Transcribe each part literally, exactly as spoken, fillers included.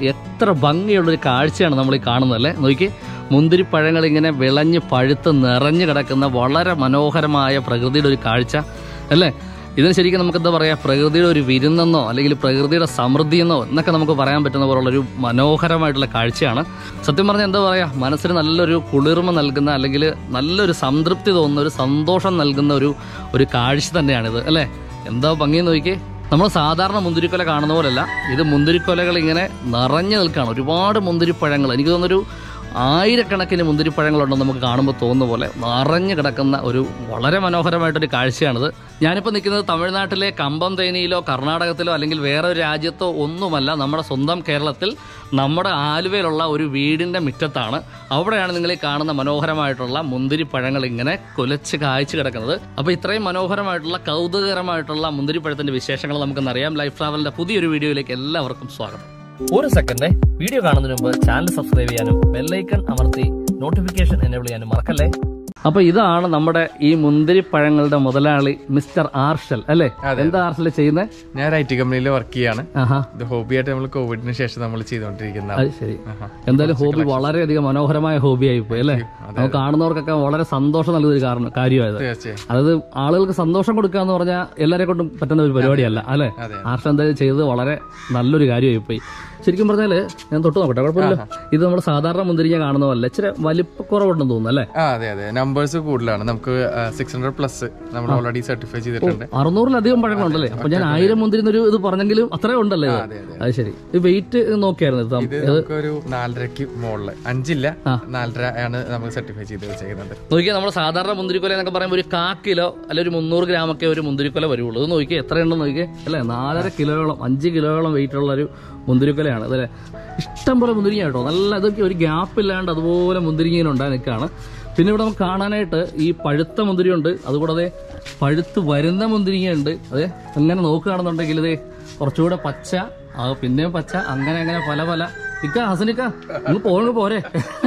എത്ര ഭംഗിയുള്ളൊരു കാഴ്ചയാണ് നമ്മൾ ഈ കാണുന്നതല്ലേ. നോക്കി, മുന്തിരിപ്പഴങ്ങൾ ഇങ്ങനെ വിളഞ്ഞ് പഴുത്ത് നിറഞ്ഞു കിടക്കുന്ന വളരെ മനോഹരമായ പ്രകൃതിയുടെ ഒരു കാഴ്ച അല്ലേ. ഇതിന് ശരിക്കും നമുക്ക് എന്താ പറയുക, പ്രകൃതിയുടെ ഒരു വിരുന്നെന്നോ അല്ലെങ്കിൽ പ്രകൃതിയുടെ സമൃദ്ധി എന്നോ എന്നൊക്കെ നമുക്ക് പറയാൻ പറ്റുന്ന പോലുള്ളൊരു മനോഹരമായിട്ടുള്ള കാഴ്ചയാണ്. സത്യം പറഞ്ഞാൽ എന്താ പറയുക, മനസ്സിന് നല്ലൊരു കുളിർമ നൽകുന്ന അല്ലെങ്കിൽ നല്ലൊരു സംതൃപ്തി തോന്നുന്ന ഒരു സന്തോഷം നൽകുന്ന ഒരു ഒരു കാഴ്ച തന്നെയാണിത് അല്ലേ. എന്താ ഭംഗി നോക്കിയേ. നമ്മൾ സാധാരണ മുന്തിരിക്കൊല കാണുന്ന പോലല്ല, ഇത് മുന്തിരിക്കൊലകൾ ഇങ്ങനെ നിറഞ്ഞു നിൽക്കുകയാണ്. ഒരുപാട് മുന്തിരിപ്പഴങ്ങൾ, എനിക്ക് തോന്നുന്നൊരു ആയിരക്കണക്കിന് മുന്തിരിപ്പഴങ്ങളുണ്ടെന്ന് നമുക്ക് കാണുമ്പോൾ തോന്നുന്ന പോലെ നിറഞ്ഞു കിടക്കുന്ന ഒരു വളരെ മനോഹരമായിട്ടൊരു കാഴ്ചയാണിത്. ഞാനിപ്പോൾ നിൽക്കുന്നത് തമിഴ്നാട്ടിലെ കമ്പം തേനിയിലോ കർണാടകത്തിലോ അല്ലെങ്കിൽ വേറെ ഒരു രാജ്യത്തോ ഒന്നുമല്ല, നമ്മുടെ സ്വന്തം കേരളത്തിൽ നമ്മുടെ ആലുവയിലുള്ള ഒരു വീടിൻ്റെ മുറ്റത്താണ്. അവിടെയാണ് നിങ്ങൾ ഈ കാണുന്ന മനോഹരമായിട്ടുള്ള മുന്തിരിപ്പഴങ്ങൾ ഇങ്ങനെ കുലച്ച് കായ്ച്ചു കിടക്കുന്നത്. അപ്പോൾ ഇത്രയും മനോഹരമായിട്ടുള്ള കൗതുകകരമായിട്ടുള്ള മുന്തിരിപ്പഴത്തിൻ്റെ വിശേഷങ്ങൾ നമുക്കൊന്നറിയാം. ലൈഫ് ട്രാവലിൻ്റെ പുതിയൊരു വീഡിയോയിലേക്ക് എല്ലാവർക്കും സ്വാഗതം. ഒരു സെക്കൻഡ്, വീഡിയോ കാണുന്നതിന് മുമ്പ് ചാനൽ സബ്സ്ക്രൈബ് ചെയ്യാനും ബെല്ലൈക്കൺ അമർത്തി നോട്ടിഫിക്കേഷൻ എനേബിൾ ചെയ്യാനും മറക്കല്ലേ. അപ്പൊ ഇതാണ് നമ്മുടെ ഈ മുന്തിരിപ്പഴങ്ങളുടെ മുതലാളി മിസ്റ്റർ ആർഷൽ അല്ലേ. എന്താ ആർഷൽ ചെയ്യുന്നത്? ഞാൻ ഐ ടി കമ്പനിയിൽ വർക്ക് ചെയ്യാണ്. ഇത് ഹോബിയായിട്ട് നമ്മൾ കോവിഡിന് ശേഷം നമ്മൾ ചെയ്തുകൊണ്ടിരിക്കുന്നത്. അത് ശരി. എന്തായാലും ഹോബി വളരെയധികം മനോഹരമായ ഹോബി ആയിപ്പോയി അല്ലേ. നമുക്ക് കാണുന്നവർക്കൊക്കെ വളരെ സന്തോഷം നൽകുന്ന ഒരു കാരണം കാര്യമായത്. അതായത് ആളുകൾക്ക് സന്തോഷം കൊടുക്കുക എന്ന് പറഞ്ഞാൽ എല്ലാവരെ കൊണ്ടും പറ്റുന്ന ഒരു പരിപാടിയല്ല അല്ലെ. ആർഷൽ എന്തായാലും ചെയ്തത് വളരെ നല്ലൊരു കാര്യമായിപ്പോയി. ശരിക്കും പറഞ്ഞാല് ഞാൻ തൊട്ട് നോക്കട്ടെ, കുഴപ്പമില്ല. ഇത് നമ്മൾ സാധാരണ മുന്തിരിങ്ങ കാണുന്ന പോലെ ഇച്ചിരി വലിപ്പക്കുറവുണ്ടെന്ന് തോന്നുന്നു അല്ലേ. അതെ അതെ, നമ്പേഴ്സ് കൂടുതലാണ്. നമുക്ക് സിക്സ് ഹൺഡ്രഡ് പ്ലസ് നമ്മൾ ഓൾറെഡി സർട്ടിഫൈ ചെയ്തിട്ടുണ്ട്. അറുന്നൂറിലധികം പഴങ്ങളുണ്ടല്ലേ. അപ്പൊ ഞാൻ ആയിരം മുന്തിരിന്നൊരു ഇത് പറഞ്ഞെങ്കിലും അത്രയും ഉണ്ടല്ലേ. അത് ശരി. വെയിറ്റ് നോക്കിയായിരുന്നു ഒരു നാലരക്ക് മുകളില്, അഞ്ചില്ല നാലര ആണ് നമുക്ക് സർട്ടിഫൈ ചെയ്ത് വെച്ചേക്കുന്നത്. നോക്കിയാൽ നമ്മൾ സാധാരണ മുന്തിരിക്കൊല എന്നൊക്കെ പറയുമ്പോൾ ഒരു കാ കിലോ അല്ലെങ്കിൽ ഒരു മുന്നൂറ് ഗ്രാമൊക്കെ ഒരു മുന്തിരിക്കൊല വരുള്ളൂ. ഇത് നോക്കിയാൽ എത്രയുണ്ടെന്ന് നോക്കിയേ അല്ലേ. നാലര കിലോയോളം അഞ്ച് കിലോയോളം വെയിറ്റ് ഉള്ള ഒരു മുന്തിരിക്കൊലയാണ് അതല്ലേ. ഇഷ്ടം പോലെ മുന്തിരിങ്ങ കേട്ടോ, നല്ല ഇതൊക്കെ ഒരു ഗ്യാപ്പ് ഇല്ലാണ്ട് അതുപോലെ മുന്തിരിങ്ങനെ ഉണ്ടായി നിൽക്കുകയാണ്. പിന്നെ ഇവിടെ നമുക്ക് കാണാനായിട്ട് ഈ പഴുത്ത മുന്തിരിയുണ്ട്, അതുകൂടാതെ പഴുത്ത് വരുന്ന മുന്തിരിങ്ങയുണ്ട്. അതെ, അങ്ങനെ നോക്കുകയാണെന്നുണ്ടെങ്കിൽ ഇത് കുറച്ചുകൂടെ പച്ച, പിന്നെയും പച്ച, അങ്ങനെ അങ്ങനെ പല പല. ഇക്ക ഹസനിക്ക നിങ്ങൾ പോകണ പോരെ.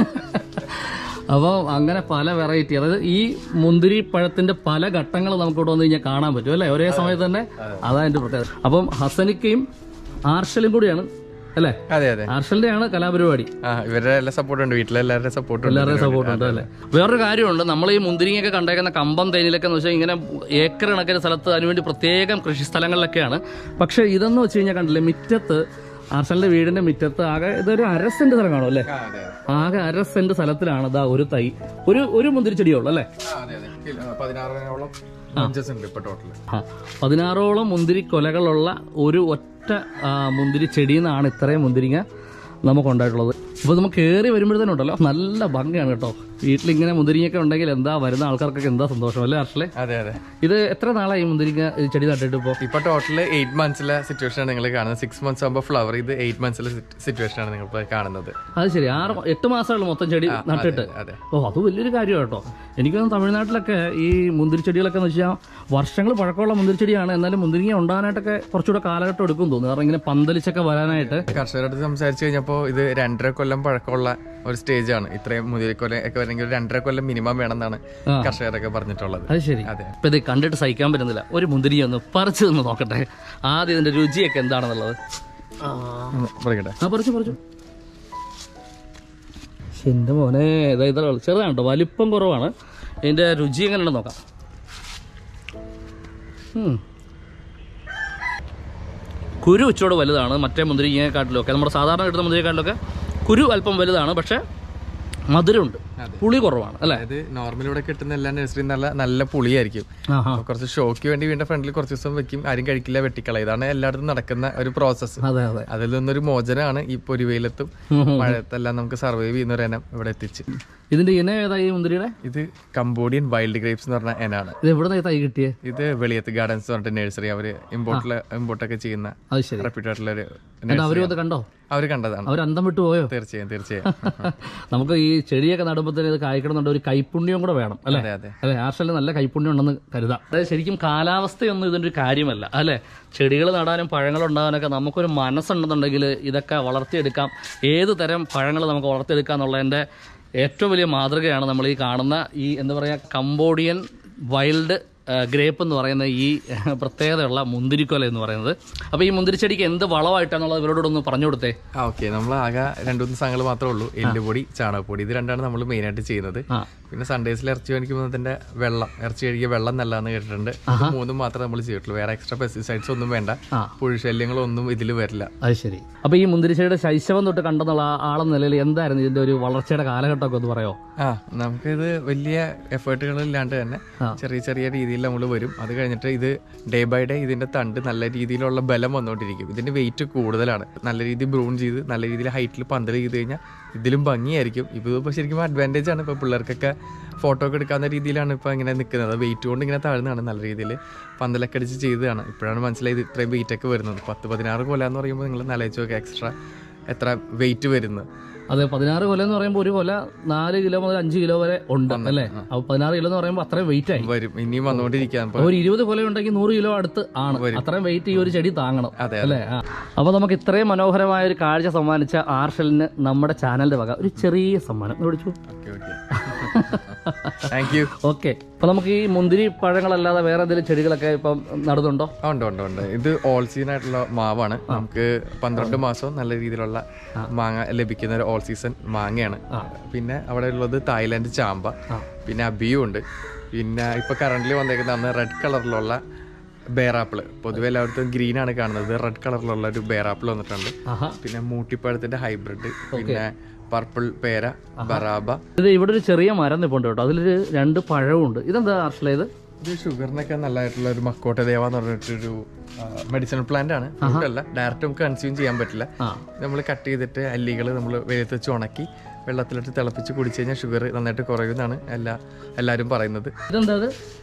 അപ്പോൾ അങ്ങനെ പല വെറൈറ്റി, അതായത് ഈ മുന്തിരി പഴത്തിന്റെ പല ഘട്ടങ്ങൾ നമുക്ക് ഇവിടെ വന്ന് കഴിഞ്ഞാൽ കാണാൻ പറ്റും അല്ലേ, ഒരേ സമയത്ത് തന്നെ. അതാണ് എൻ്റെ പ്രത്യേകത. അപ്പം ഹസനിക്കയും ആർഷലും കൂടിയാണ് അല്ലേ. അതെ അതെ, ആർഷലിന്റെ ആണ് കലാപരിപാടി. ഇവരുടെ എല്ലാ സപ്പോർട്ട് ഉണ്ട്, വീട്ടിലെല്ലാവരുടെ സപ്പോർട്ട് എല്ലാവരുടെയും സപ്പോർട്ട് ഉണ്ട് അല്ലേ. വേറൊരു കാര്യമുണ്ട്, നമ്മൾ ഈ മുന്തിരിങ്ങയൊക്കെ കണ്ടേക്കുന്ന കമ്പം തേനിലൊക്കെ എന്ന് വെച്ചാൽ ഇങ്ങനെ ഏക്കർ കണക്കിന് സ്ഥലത്ത് അതിനുവേണ്ടി പ്രത്യേകം കൃഷി സ്ഥലങ്ങളിലൊക്കെയാണ്. പക്ഷെ ഇതെന്ന് വെച്ച് കഴിഞ്ഞാൽ കണ്ടില്ലേ, മുറ്റത്ത് ആർഷലിന്റെ വീടിന്റെ മുറ്റത്ത് ആകെ ഇതൊരു അര സെന്റ് സ്ഥലം കാണും അല്ലേ. ആകെ അര സെന്റ് സ്ഥലത്തിലാണ് ഇതാ ഒരു തൈ, ഒരു ഒരു മുന്തിരിച്ചെടിയുള്ളൂ അല്ലേ. പതിനാറോളം മുന്തിരി കൊലകളുള്ള ഒരു ഒറ്റ മുന്തിരി ചെടിയിൽ നിന്നാണ് ഇത്രയും മുന്തിരിങ്ങ നമുക്കുണ്ടായിട്ടുള്ളത്. അപ്പോൾ നമുക്ക് കയറി വരുമ്പോഴത്തേനുണ്ടല്ലോ നല്ല ഭംഗിയാണ് കേട്ടോ. വീട്ടിലിങ്ങനെ മുന്തിരിങ്ങയൊക്കെ ഉണ്ടെങ്കിൽ എന്താ വരുന്ന ആൾക്കാർക്കൊക്കെ എന്താ സന്തോഷം അല്ലേ ആർഷലെ. അതെ അതെ. ഇത് എത്ര നാളായി മുന്തിരിങ്ങ ചെടി നട്ടിട്ട്? ഇപ്പോൾ ഇപ്പൊ ടോട്ടൽ എയ്റ്റ് മന്ത്സിലെ സിറ്റുവേഷൻ ആണ് നിങ്ങൾ കാണുന്നത്. സിക്സ് മന്ത്സ് ആകുമ്പോൾ ഫ്ലവർ, ഇത് എയ്റ്റ് മന്ത്സിലെ സിറ്റുവേഷൻ ആണ് നിങ്ങൾ കാണുന്നത്. അത് ശരി, ആറ് എട്ട് മാസമുള്ള മൊത്തം ചെടി നട്ടിട്ട്. ഓ, അത് വലിയൊരു കാര്യമാണ് കേട്ടോ. എനിക്കൊന്നും തമിഴ്നാട്ടിലൊക്കെ ഈ മുന്തിരി ചെടികളൊക്കെ എന്ന് വെച്ചാൽ വർഷങ്ങൾ പഴക്കമുള്ള മുന്തിരി ചെടിയാണ്, എന്നാലും മുന്തിരിങ്ങ ഉണ്ടാകാനായിട്ടൊക്കെ കുറച്ചുകൂടെ കാലഘട്ടം എടുക്കും തോന്നുന്നു. കാരണം ഇങ്ങനെ പന്തലിച്ചൊക്കെ വരാനായിട്ട്. കർഷകരുടെ സംസാരിച്ചു കഴിഞ്ഞപ്പോൾ ഇത് രണ്ടര കൊല്ലം പഴക്കമുള്ള ഒരു സ്റ്റേജ് ആണ്. ഇത്രയും മുന്തിരിക്കൊല ഒക്കെ വരണമെങ്കിൽ രണ്ടര കൊല്ലം മിനിമം വേണമെന്നാണ് കർഷകരൊക്കെ പറഞ്ഞിട്ടുള്ളത്. അത് ശരി. അപ്പൊ ഇത് കണ്ടിട്ട് സഹിക്കാൻ പറ്റുന്നില്ല, ഒരു മുന്തിരി ഒന്ന് പറിച്ചു നിന്ന് നോക്കട്ടെ ആദ്യം, ഇതിന്റെ രുചിയൊക്കെ എന്താണെന്നുള്ളത്. പറിച്ചു പറിച്ചു. എന്റെ മോനെ, ഇതാ ഇതാ ചെറുതാണ് കേട്ടോ, വലിപ്പം കുറവാണ്. ഇതിന്റെ രുചി എങ്ങനെയുണ്ടെന്ന് നോക്കാം. കുരു ഉച്ചോട് വലുതാണ് മറ്റേ മുന്തിരിങ്ങയെക്കാട്ടിലൊക്കെ. നമ്മുടെ സാധാരണ കിട്ടുന്ന മുന്തിരിയെക്കാട്ടിലൊക്കെ കുരു അല്പം വലുതാണ്, പക്ഷെ മധുരമുണ്ട്, പുളി കുറവാണ് അല്ലേ. ഇത് നോർമൽ ഇവിടെ കിട്ടുന്ന എല്ലാ നഴ്സറി നല്ല നല്ല പുളിയായിരിക്കും. കുറച്ച് ഷോക്ക് വേണ്ടി വീടിന്റെ ഫ്രണ്ടിൽ കുറച്ച് ദിവസം വെക്കും, ആരും കഴിക്കില്ല, വെട്ടിക്കള. ഇതാണ് എല്ലായിടത്തും നടക്കുന്ന ഒരു പ്രോസസ്സ്. അതിൽ നിന്നൊരു മോചനമാണ് ഈ പൊരിവെയിലത്തും മഴയത്തെല്ലാം നമുക്ക് സർവൈവ് ചെയ്യുന്ന ഒരു ഇനം ഇവിടെ എത്തിച്ച്. ഇതിന്റെ ഇനം ഏതായി മുന്തിരിയുടെ? ഇത് കംബോഡിയൻ വൈൽഡ് ഗ്രേപ്സ് എന്ന് പറഞ്ഞ ഇനാണ്. ഇത് എവിടെ തൈ കിട്ടിയത്? ഇത് വെളിയത്ത് ഗാർഡൻസ് പറഞ്ഞിട്ട് നഴ്സറി, അവര് ഇമ്പോർട്ടില് ഇമ്പോർട്ടൊക്കെ ചെയ്യുന്ന റെപ്യൂട്ടഡ് ആയിട്ടുള്ള ഒരു. അവര് കണ്ടോ? അവര് കണ്ടതാണ്. അവർ അന്തം വിട്ടു പോയോ? തീർച്ചയായും തീർച്ചയായും. നമുക്ക് ഈ ചെടിയൊക്കെ നടുമ്പോഴത്തേന് ഇത് കായ്ക്കണമെന്നുണ്ട്, ഒരു കൈപ്പുണ്യം കൂടെ വേണം അല്ലെ. അല്ലെ, ആർഷല് നല്ല കൈപ്പുണ്യം ഉണ്ടെന്ന് കരുതാം. അതായത് ശരിക്കും കാലാവസ്ഥയൊന്നും ഇതിന്റെ ഒരു കാര്യമല്ല അല്ലെ. ചെടികൾ നടാനും പഴങ്ങൾ ഉണ്ടാകാനൊക്കെ നമുക്കൊരു മനസ്സുണ്ടെന്നുണ്ടെങ്കിൽ ഇതൊക്കെ വളർത്തിയെടുക്കാം. ഏത് തരം പഴങ്ങൾ നമുക്ക് വളർത്തിയെടുക്കാം എന്നുള്ളതിന്റെ ഏറ്റവും വലിയ മാതൃകയാണ് നമ്മൾ ഈ കാണുന്ന ഈ എന്താ പറയുക കംബോഡിയൻ വൈൽഡ് ഗ്രേപ്പ് എന്ന് പറയുന്ന ഈ പ്രത്യേകതയുള്ള മുന്തിരിക്കൊല എന്ന് പറയുന്നത്. അപ്പോൾ ഈ മുന്തിരിച്ചെടിക്ക് എന്ത് വളമായിട്ടാണെന്നുള്ളത് ഇവരോടൊന്ന് പറഞ്ഞു കൊടുത്തേ. ആ ഓക്കെ, നമ്മൾ ആകെ രണ്ടു മൂന്ന് സാധനങ്ങൾ മാത്രമേ ഉള്ളൂ, എല്ലുപൊടി, ചാണകപ്പൊടി, ഇത് രണ്ടാണ് നമ്മൾ മെയിനായിട്ട് ചെയ്യുന്നത്. പിന്നെ സൺഡേസിൽ ഇറച്ചി മേടിക്കുമ്പോൾ അതിന്റെ വെള്ളം, ഇറച്ചി കഴിക്കുക വെള്ളം നല്ലതെന്ന് കേട്ടിട്ടുണ്ട്. മൂന്നും മാത്രമേ നമ്മൾ ചെയ്തിട്ടുള്ളൂ, വേറെ എക്സ്ട്രാ പെസ്റ്റിസൈഡ്സ് ഒന്നും വേണ്ട, പുഴുശല്യങ്ങളൊന്നും ഇതിൽ വരില്ല. അത് ശരി. അപ്പൊ ഈ മുന്തിരിച്ചെടിയുടെ ശൈശവം തൊട്ട് കണ്ടെന്നുള്ള ആളെന്ന നിലയിൽ എന്തായിരുന്നു ഇതിന്റെ ഒരു വളർച്ചയുടെ കാലഘട്ടമൊക്കെ ഒന്ന് പറയോ? ആ നമുക്കിത് വലിയ എഫേർട്ടുകൾ ഇല്ലാണ്ട് തന്നെ ചെറിയ ചെറിയ രീതിയിൽ നമ്മൾ വരും. അത് കഴിഞ്ഞിട്ട് ഇത് ഡേ ബൈ ഡേ ഇതിന്റെ തണ്ട് നല്ല രീതിയിലുള്ള ബലം വന്നുകൊണ്ടിരിക്കും. ഇതിന്റെ വെയിറ്റ് കൂടുതലാണ്. നല്ല രീതിയിൽ ബ്രൂൺ ചെയ്ത് നല്ല രീതിയിൽ ഹൈറ്റിൽ പന്തൽ ചെയ്ത് കഴിഞ്ഞാൽ ഇതിലും ഭംഗിയായിരിക്കും. ഇപ്പോൾ ശരിക്കും അഡ്വാൻറ്റേജ് ആണ്. ഇപ്പോൾ പിള്ളേർക്കൊക്കെ ഫോട്ടോ ഒക്കെ എടുക്കാവുന്ന രീതിയിലാണ് ഇപ്പോൾ ഇങ്ങനെ നിൽക്കുന്നത്. വെയിറ്റ് കൊണ്ട് ഇങ്ങനെ താഴ്ന്നതാണ്, നല്ല രീതിയിൽ പന്തലൊക്കെ അടിച്ച് ചെയ്തതാണ്. ഇപ്പോഴാണ് മനസ്സിലായത് ഇത്രയും വെയിറ്റ് ഒക്കെ വരുന്നത്. പത്ത് പതിനാറ് കൊല എന്ന് പറയുമ്പോൾ നിങ്ങൾ നിലയിച്ച് നോക്കുക എക്സ്ട്രാ എത്ര വെയിറ്റ് വരുന്നത്. അതെ, പതിനാറ് കൊല എന്ന് പറയുമ്പോൾ ഒരു കൊല നാല് കിലോ മുതൽ അഞ്ച് കിലോ വരെ ഉണ്ട് അല്ലേ? അപ്പൊ പതിനാറ് കിലോ എന്ന് പറയുമ്പോൾ അത്രയും വെയിറ്റ് ആയി വരും. ഇനിയും വന്നുകൊണ്ടിരിക്കാൻ ഒരു ഇരുപത് കൊല ഉണ്ടെങ്കിൽ നൂറ് കിലോ അടുത്ത് ആണ്. അത്രയും വെയിറ്റ് ഈ ഒരു ചെടി താങ്ങണം അല്ലേ? അപ്പൊ നമുക്ക് ഇത്രയും മനോഹരമായ ഒരു കാഴ്ച സമ്മാനിച്ച ആർഷലിന് നമ്മുടെ ചാനലിന്റെ വക ഒരു ചെറിയ സമ്മാനം വിളിച്ചു. ഓക്കെ, അപ്പൊ നമുക്ക് ഈ മുന്തിരി പഴങ്ങളല്ലാതെ വേറെ എന്തെങ്കിലും ചെടികളൊക്കെ ഇപ്പം നടന്നുണ്ടോ? ഉണ്ട് ഉണ്ട് ഉണ്ട് ഇത് ഓൾ സീസൺ ആയിട്ടുള്ള മാവാണ്. നമുക്ക് പന്ത്രണ്ട് മാസം നല്ല രീതിയിലുള്ള മാങ്ങ ലഭിക്കുന്ന ഒരു ഓൾ സീസൺ മാങ്ങയാണ്. പിന്നെ അവിടെ ഉള്ളത് തായ്ലാന്റ് ചാമ്പ, പിന്നെ അബിയും ഉണ്ട്. പിന്നെ ഇപ്പൊ കറന്റ്ലി വന്നേക്കുന്ന റെഡ് കളറിലുള്ള ബേറാപ്പിള്. പൊതുവെ എല്ലായിടത്തും ഗ്രീൻ ആണ് കാണുന്നത്, റെഡ് കളറിലുള്ള ഒരു ബേറാപ്പിൾ വന്നിട്ടുണ്ട്. പിന്നെ മൂട്ടിപ്പഴത്തിന്റെ ഹൈബ്രിഡ്, പിന്നെ പർപ്പിൾ പേര, ബറാബ. ഇത് ഇവിടെ ഒരു ചെറിയ മരം നിപ്പുണ്ട് കേട്ടോ, അതിലൊരു രണ്ട് പഴവും ഉണ്ട്. ഇതെന്താ ആർഷല? ഇത് ഇത് ഷുഗറിനൊക്കെ നല്ലതായിട്ടുള്ള ഒരു മക്കോട്ട ദേവ എന്ന് പറഞ്ഞിട്ടൊരു മെഡിസിനൽ പ്ലാന്റ് ആണ്. അല്ല ഡയറക്റ്റ് നമുക്ക് കൺസ്യൂം ചെയ്യാൻ പറ്റില്ല. നമ്മൾ കട്ട് ചെയ്തിട്ട് അല്ലികൾ നമ്മൾ വെയിലത്ത് വെച്ച് ഉണക്കി വെള്ളത്തിലിട്ട് തിളപ്പിച്ച് കുടിച്ചു കഴിഞ്ഞാൽ ഷുഗർ നന്നായിട്ട് കുറയുമെന്നാണ് എല്ലാ എല്ലാവരും പറയുന്നത്. ഇതെന്താ?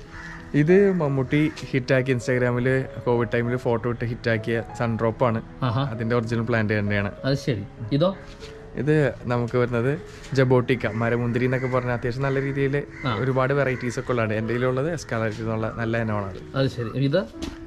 ഇത് മമ്മൂട്ടി ഹിറ്റാക്കി ഇൻസ്റ്റാഗ്രാമിൽ കോവിഡ് ടൈമിൽ ഫോട്ടോ ഇട്ട് ഹിറ്റാക്കിയ സൺഡ്രോപ്പാണ്. അതിന്റെ ഒറിജിനൽ പ്ലാന്റ് തന്നെയാണ്. അത് ശരി. ഇതോ? ഇത് നമുക്ക് വരുന്നത് ജബോട്ടിക്ക, മരമുന്തിരി എന്നൊക്കെ പറഞ്ഞാൽ അത്യാവശ്യം നല്ല രീതിയിൽ ഒരുപാട് വെറൈറ്റീസ് ഒക്കെ ഉള്ളതാണ്. എൻ്റെ കയ്യിലുള്ളത് എസ്കാലറ്റ് എന്നുള്ള നല്ല ഇനമാണ്. അത് ശരി. ഇത്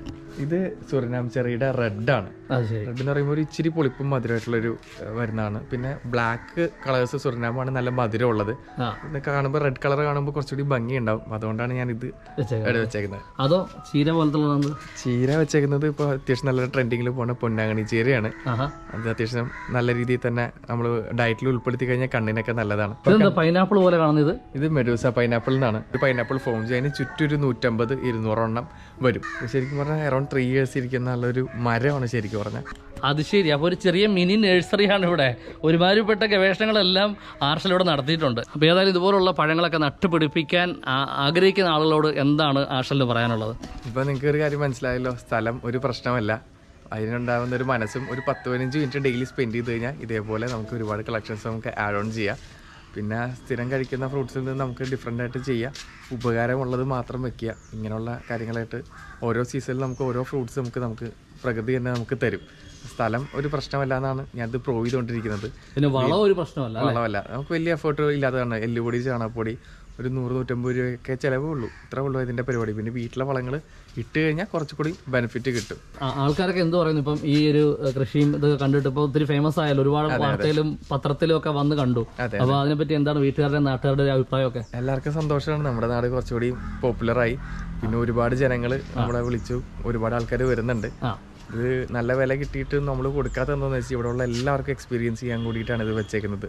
ഇത് സുറിനാം ചെറിയുടെ റെഡ് ആണ്. റെഡ് എന്ന് പറയുമ്പോൾ ഒരു ഇച്ചിരി പൊളിപ്പും മധുരമായിട്ടുള്ളൊരു വരുന്നതാണ്. പിന്നെ ബ്ലാക്ക് കളേഴ്സ് സുറിനാമാണ് നല്ല മധുരം ഉള്ളത്. ഇതൊക്കെ കാണുമ്പോൾ റെഡ് കളർ കാണുമ്പോൾ കുറച്ചുകൂടി ഭംഗി ഉണ്ടാവും. അതുകൊണ്ടാണ് ഞാൻ ഇത് എടുത്ത് വെച്ചേക്കുന്നത്. അതോ ചീര പോലത്തെ? ചീര വെച്ചേക്കുന്നത് ഇപ്പോൾ അത്യാവശ്യം നല്ല ട്രെൻഡിങ്ങിൽ പോകുന്ന പൊന്നാങ്കണി ചീരയാണ്. അത് അത്യാവശ്യം നല്ല രീതിയിൽ തന്നെ നമ്മൾ ഡയറ്റിൽ ഉൾപ്പെടുത്തി കഴിഞ്ഞാൽ കണ്ണിനൊക്കെ നല്ലതാണ്. പൈനാപ്പിൾ പോലെ കാണുന്നത് ഇത് മെഡൂസ പൈനാപ്പിൾ എന്നാണ്. ഒരു പൈനാപ്പിൾ ഫോം ചെയ്യാൻ ചുറ്റൊരു നൂറ്റമ്പത് ഇരുന്നൂറെണ്ണം വരും. ശരിക്കും പറഞ്ഞാൽ അറൌണ്ട് ത്രീ ഇയേഴ്സ് ഇരിക്കുന്ന ഒരു മരമാണ് ശരിക്കും പറഞ്ഞാൽ. അത് ശരി. അപ്പോൾ ഒരു ചെറിയ മിനി നഴ്സറിയാണ് ഇവിടെ. ഒരുമാതിരിപ്പെട്ട ഗവേഷണങ്ങളെല്ലാം ആർഷലിവിടെ നടത്തിയിട്ടുണ്ട്. അപ്പോൾ ഏതായാലും ഇതുപോലുള്ള പഴങ്ങളൊക്കെ നട്ടുപിടിപ്പിക്കാൻ ആഗ്രഹിക്കുന്ന ആളുകളോട് എന്താണ് ആർഷലിന് പറയാനുള്ളത്? ഇപ്പോൾ നിങ്ങൾക്ക് ഒരു കാര്യം മനസ്സിലായല്ലോ, സ്ഥലം ഒരു പ്രശ്നമല്ല. അതിനുണ്ടാകുന്ന ഒരു മനസ്സും ഒരു പത്ത് പതിനഞ്ച് മിനിറ്റ് ഡെയിലി സ്പെൻഡ് ചെയ്ത് കഴിഞ്ഞാൽ ഇതേപോലെ നമുക്ക് ഒരുപാട് കളക്ഷൻസ് നമുക്ക് ആഡ് ഓൺ ചെയ്യാം. പിന്നെ സ്ഥിരം കഴിക്കുന്ന ഫ്രൂട്ട്സിൽ നിന്ന് നമുക്ക് ഡിഫറെൻ്റ് ആയിട്ട് ചെയ്യാം. ഉപകാരമുള്ളത് മാത്രം വെക്കുക. ഇങ്ങനെയുള്ള കാര്യങ്ങളായിട്ട് ഓരോ സീസണിൽ നമുക്ക് ഓരോ ഫ്രൂട്ട്സ് നമുക്ക് നമുക്ക് പ്രകൃതി തന്നെ നമുക്ക് തരും. സ്ഥലം ഒരു പ്രശ്നമല്ല എന്നാണ് ഞാനത് പ്രൂവ് ചെയ്തുകൊണ്ടിരിക്കുന്നത്. പിന്നെ വളം ഒരു പ്രശ്നമല്ല, വളമല്ല. നമുക്ക് വലിയ എഫേർട്ട് ഇല്ലാത്തതാണ്. എല്ലുപൊടി, ചാണകപ്പൊടി, ഒരു നൂറ് നൂറ്റമ്പത് രൂപയൊക്കെ ചിലവേ ഉള്ളൂ. ഇത്രേ ഉള്ളൂ ഇതിന്റെ പരിപാടി. പിന്നെ വീട്ടിലെ വളങ്ങൾ ഇട്ട് കഴിഞ്ഞാൽ കുറച്ചുകൂടി ബെനിഫിറ്റ് കിട്ടും. ആൾക്കാരൊക്കെ എന്ത് പറയുന്നു ഇപ്പം ഈ ഒരു കൃഷിയും ഇത് കണ്ടിട്ട് ഇപ്പൊ ഒത്തിരി ഫേമസ് ആയാലും ഒരുപാട് വാർത്തയിലും പത്രത്തിലും ഒക്കെ വന്ന് കണ്ടു. അപ്പൊ അതിനെപ്പറ്റി എന്താണ് വീട്ടുകാരുടെ നാട്ടുകാരുടെ അഭിപ്രായമൊക്കെ? എല്ലാവർക്കും സന്തോഷമാണ്. നമ്മുടെ നാട് കുറച്ചുകൂടി പോപ്പുലറായി. പിന്നെ ഒരുപാട് ജനങ്ങൾ നമ്മളെ വിളിച്ചു, ഒരുപാട് ആൾക്കാർ വരുന്നുണ്ട്. ഇത് നല്ല വില കിട്ടിയിട്ട് നമ്മൾ കൊടുക്കാത്ത എന്താണെന്ന് വെച്ചാൽ ഇവിടെ ഉള്ള എല്ലാവർക്കും എക്സ്പീരിയൻസ് ചെയ്യാൻ കൂടിയിട്ടാണ് ഇത് വെച്ചേക്കുന്നത്.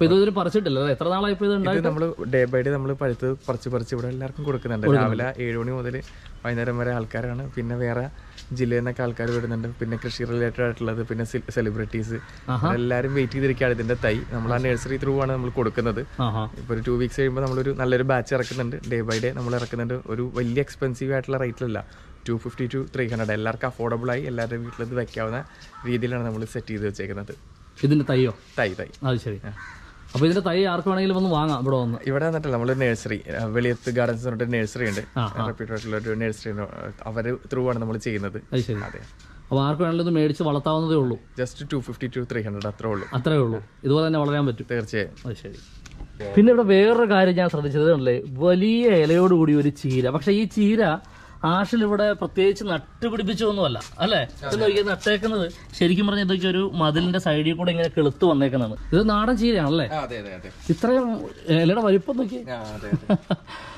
എത്ര നാളായി ഇത് നമ്മൾ ഡേ ബൈ ഡേ നമ്മൾ പഴുത്ത് പറിച്ച് പറിച്ച് ഇവിടെ എല്ലാവർക്കും കൊടുക്കുന്നുണ്ട്. രാവിലെ ഏഴ് മണി മുതൽ വൈകുന്നേരം വരെ ആൾക്കാരാണ്. പിന്നെ വേറെ ജില്ലയിൽ നിന്നൊക്കെ ആൾക്കാർ വരുന്നുണ്ട്. പിന്നെ കൃഷി റിലേറ്റഡ് ആയിട്ടുള്ളത്, പിന്നെ സെലിബ്രിറ്റീസ് എല്ലാവരും വെയിറ്റ് ചെയ്തിരിക്കുകയാണ് ഇതിന്റെ തൈ. നമ്മൾ ആ നഴ്സറി ത്രൂ ആണ് നമ്മൾ കൊടുക്കുന്നത്. ഇപ്പൊ ഒരു ടു വീക്സ് കഴിയുമ്പോൾ നമ്മളൊരു നല്ലൊരു ബാച്ച് ഇറക്കുന്നുണ്ട്. ഡേ ബൈ ഡേ നമ്മൾ ഇറക്കുന്നുണ്ട്. ഒരു വലിയ എക്സ്പെൻസീവ് ആയിട്ടുള്ള റേറ്റിലല്ല, two fifty to three hundred എല്ലാവർക്കും അഫോർഡബിൾ ആയി എല്ലാവരുടെയും വീട്ടിൽ ഇത് വെക്കാവുന്ന രീതിയിലാണ് നമ്മൾ സെറ്റ് ചെയ്ത് വെച്ചേക്കുന്നത്. ഇതിന്റെ തൈയോ? തൈ തൈ അത് ശരി. അപ്പൊ ഇതിന്റെ തൈ ആർക്ക് വേണമെങ്കിലും വന്ന് വാങ്ങാം ഇവിടെ വന്ന്? ഇവിടെ വന്നിട്ടില്ല. നമ്മൾ നഴ്സറി വെളിയത്ത് ഗാർഡൻസ് പറഞ്ഞിട്ട് നഴ്സറി ഉണ്ട്, റെപ്യൂട്ടഡ് ആയിട്ടുള്ള ഒരു നഴ്സറി. അവര് ത്രൂ ആണ് നമ്മൾ ചെയ്യുന്നത്. അതെ. അപ്പോൾ ആർക്ക് വേണമെങ്കിലും മേടിച്ച് വളർത്താവുന്നതേ ഉള്ളൂ. Just two fifty to three hundred അത്രേ ഉള്ളൂ. അത്രേ ഉള്ളൂ. ഇതുപോലെ തന്നെ വളരാൻ പറ്റും. തീർച്ചയായും. അത് ശരി. പിന്നെ ഇവിടെ വേറൊരു കാര്യം ഞാൻ ശ്രദ്ധിച്ചത് അല്ലേ, വലിയ ഇലയോടുകൂടി ഒരു ചീര. പക്ഷെ ഈ ചീര ആർഷൽ ഇവിടെ പ്രത്യേകിച്ച് നട്ടുപിടിപ്പിച്ചൊന്നുമല്ല അല്ലേ? ഇത് നോക്കിയാൽ നട്ടേക്കുന്നത് ശരിക്കും പറഞ്ഞാൽ ഇതൊക്കെ ഒരു മതിലിന്റെ സൈഡിൽ കൂടെ ഇങ്ങനെ കിളുത്ത് വന്നേക്കുന്നതാണ്. ഇത് നാടൻ ചീരയാണല്ലേ? ഇത്രയും ഇലയുടെ വലിപ്പം നോക്കി.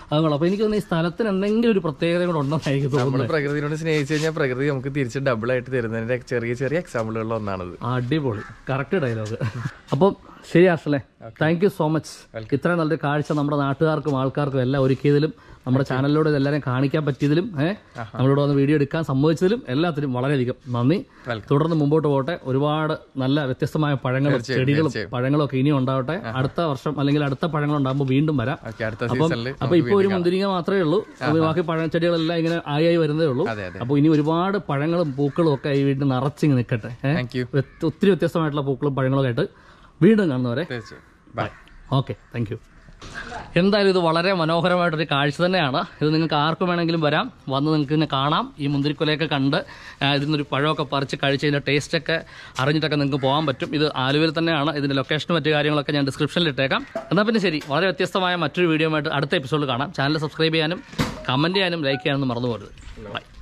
അതുകൊണ്ട് അപ്പോൾ എനിക്ക് തോന്നുന്നു ഈ സ്ഥലത്തിന് എന്തെങ്കിലും ഒരു പ്രത്യേകത കൂടെ ഉണ്ടെന്നായിരിക്കും നമ്മൾ തോന്നുന്നത്. പ്രകൃതിയോട് സ്നേഹിച്ചു കഴിഞ്ഞാൽ പ്രകൃതി നമുക്ക് തിരിച്ച് ഡബിൾ ആയിട്ട് തരുന്നതിന്റെ ചെറിയ ചെറിയ എക്സാമ്പിളുകളിൽ ഒന്നാണത്. അടിപൊളി, കറക്റ്റ് ഡയലോഗ്. അപ്പം ശരി ആഷല്ലേ, താങ്ക് യു സോ മച്ച്. ഇത്രയും നല്ലൊരു കാഴ്ച നമ്മുടെ നാട്ടുകാർക്കും ആൾക്കാർക്കും എല്ലാം ഒരുക്കിയതിലും നമ്മുടെ ചാനലിലൂടെ ഇതെല്ലാവരും കാണിക്കാൻ പറ്റിയതിലും ഏഹ് നമ്മളിവിടെ വന്ന് വീഡിയോ എടുക്കാൻ സമ്മതിച്ചതിലും എല്ലാത്തിനും വളരെയധികം നന്ദി. തുടർന്ന് മുമ്പോട്ട് പോകട്ടെ. ഒരുപാട് നല്ല വ്യത്യസ്തമായ പഴങ്ങളും ചെടികളും പഴങ്ങളും ഒക്കെ ഇനിയും ഉണ്ടാവട്ടെ. അടുത്ത വർഷം അല്ലെങ്കിൽ അടുത്ത പഴങ്ങൾ ഉണ്ടാകുമ്പോൾ വീണ്ടും വരാം. അപ്പം അപ്പൊ ഇപ്പൊ ഒരു മുന്തിരിങ്ങ മാത്രമേ ഉള്ളൂ, ബാക്കി പഴച്ചെടികളെല്ലാം ഇങ്ങനെ ആയി ആയി വരുന്നേ ഉള്ളൂ. അപ്പൊ ഇനി ഒരുപാട് പഴങ്ങളും പൂക്കളും ഒക്കെ ഈ വീട്ടിൽ നിറച്ചിങ്ങ് നിൽക്കട്ടെ. ഒത്തിരി വ്യത്യസ്തമായിട്ടുള്ള പൂക്കളും പഴങ്ങളും ആയിട്ട് വീണ്ടും കാണുന്നവരെ ബൈ. Okay, thank you. എന്തായാലും ഇത് വളരെ മനോഹരമായിട്ടൊരു കാഴ്ച തന്നെയാണ്. ഇത് നിങ്ങൾക്ക് ആർക്കും വേണമെങ്കിലും വരാം, വന്ന് നിങ്ങൾക്ക് ഇതിനെ കാണാം. ഈ മുന്തിരിക്കൊലയൊക്കെ കണ്ട് ഇതിൽ നിന്നൊരു പഴമൊക്കെ പറിച്ച് കഴിച്ച് ഇതിൻ്റെ ടേസ്റ്റൊക്കെ അറിഞ്ഞിട്ടൊക്കെ നിങ്ങൾക്ക് പോകാൻ പറ്റും. ഇത് ആലുവയിൽ തന്നെയാണ്. ഇതിൻ്റെ ലൊക്കേഷനും മറ്റു കാര്യങ്ങളൊക്കെ ഞാൻ ഡിസ്ക്രിപ്ഷനിൽ ഇട്ടേക്കാം. എന്നാൽ പിന്നെ ശരി, വളരെ വ്യത്യസ്തമായ മറ്റൊരു വീഡിയോ ആയിട്ട് അടുത്ത എപ്പിസോഡിൽ കാണാം. ചാനൽ സബ്സ്ക്രൈബ് ചെയ്യാനും കമൻറ്റ് ചെയ്യാനും ലൈക്ക് ചെയ്യാനും മറന്നു പോകരുത്. ബൈ.